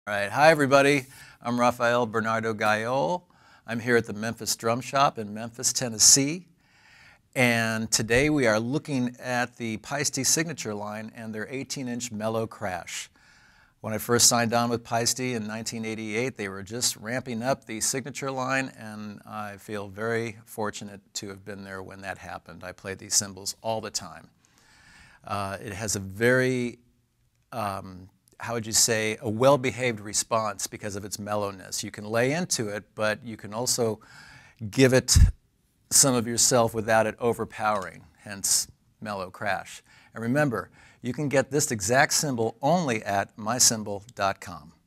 All right, hi everybody. I'm Rafael Bernardo Gayol. I'm here at the Memphis Drum Shop in Memphis, Tennessee. And today we are looking at the Paiste signature line and their 18-inch mellow crash. When I first signed on with Paiste in 1988, they were just ramping up the signature line, and I feel very fortunate to have been there when that happened. I play these cymbals all the time. It has a very how would you say, a well-behaved response because of its mellowness. You can lay into it, but you can also give it some of yourself without it overpowering, hence mellow crash. And remember, you can get this exact cymbal only at mycymbal.com.